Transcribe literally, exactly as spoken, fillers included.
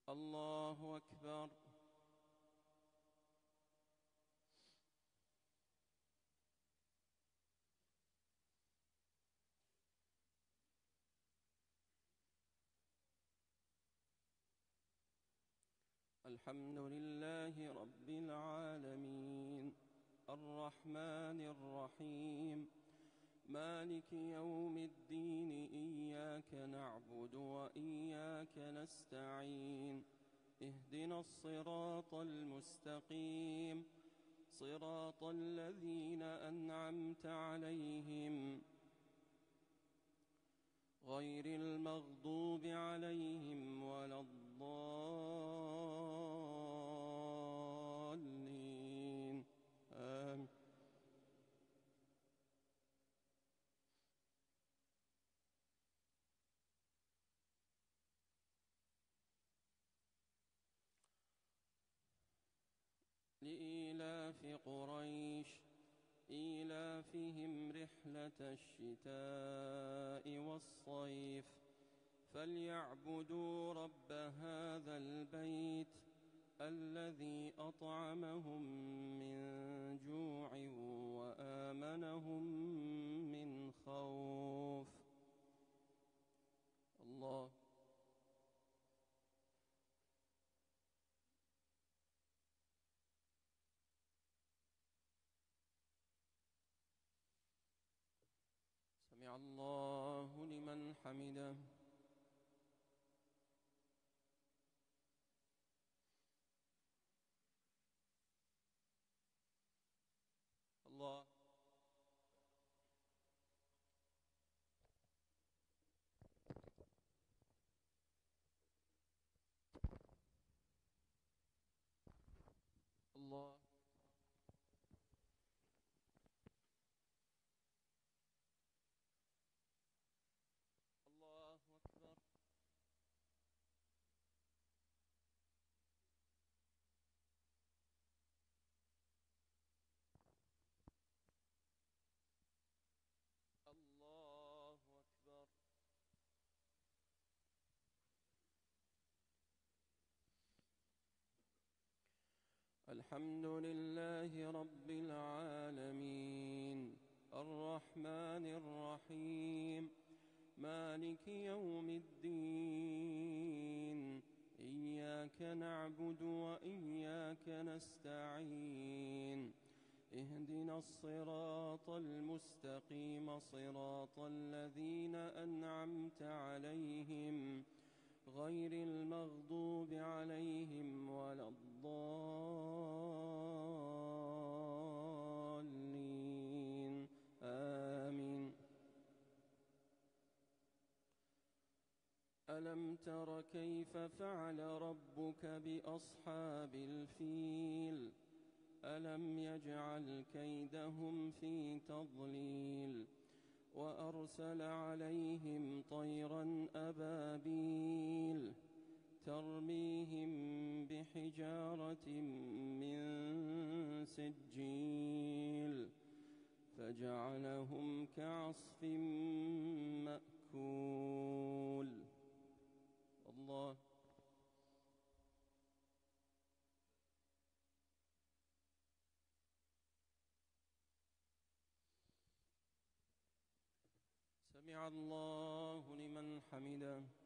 الله أكبر. الحمد لله رب العالمين، الرحمن الرحيم، مالك يوم الدين، إياك نعبد وإياك نستعين، اهدنا الصراط المستقيم، صراط الذين أنعمت عليهم غير المغضوب عليهم ولا الضالين، آمين. لإيلاف قريش إيلافهم رحلة الشتاء والصيف فليعبدوا رب هذا البيت الذي أطعمهم من جوع وآمنهم من خوف. الله. سمع الله لمن حمده. الله. الله. الله أكبر. الله أكبر. الحمد لله رب العالمين، الرحمن الرحيم، مالك يوم الدين، إياك نعبد وإياك نستعين، اهدنا الصراط المستقيم، صراط الذين أنعمت عليهم غير المغضوب عليهم ولا الضالين، آمين. ألم تر كيف فعل ربك بأصحاب الفيل؟ ألم يجعل كيدهم في تضليل وأرسل عليهم طيرا أبابيل ترميهم بحجارة من سجيل فجعلهم كعصف مأكول. الله. سمع الله لمن حمده.